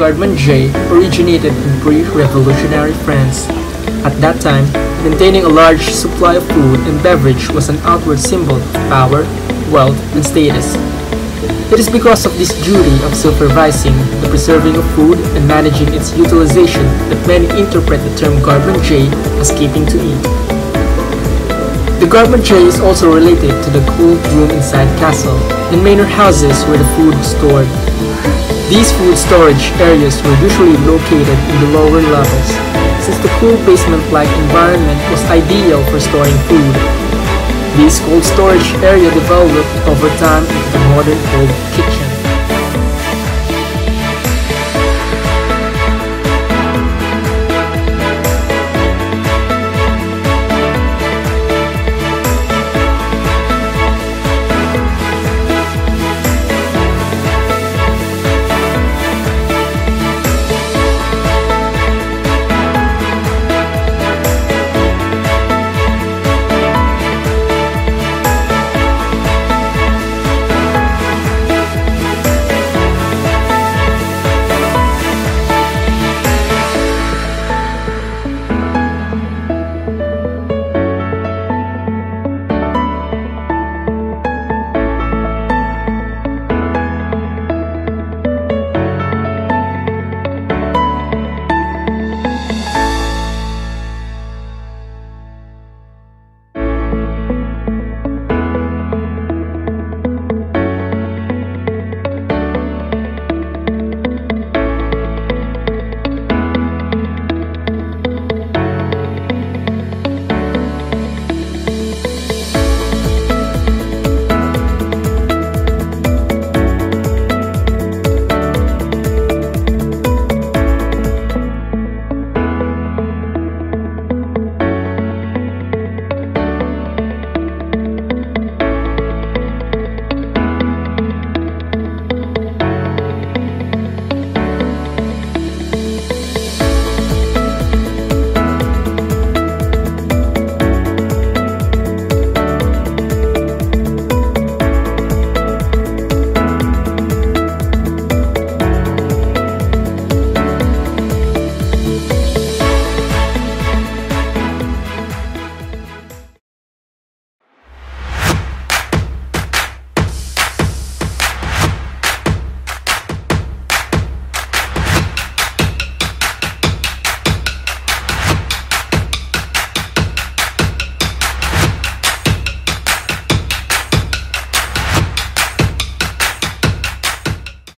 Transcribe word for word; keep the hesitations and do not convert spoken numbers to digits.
garde-manger originated in pre-revolutionary France. At that time, maintaining a large supply of food and beverage was an outward symbol of power, wealth, and status. It is because of this duty of supervising the preserving of food and managing its utilization that many interpret the term garde-manger as keeping to eat. The garde-manger is also related to the cool room inside castle and manor houses where the food was stored. These food storage areas were usually located in the lower levels, since the cool basement-like environment was ideal for storing food. This cold storage area developed over time into the modern cold kitchen.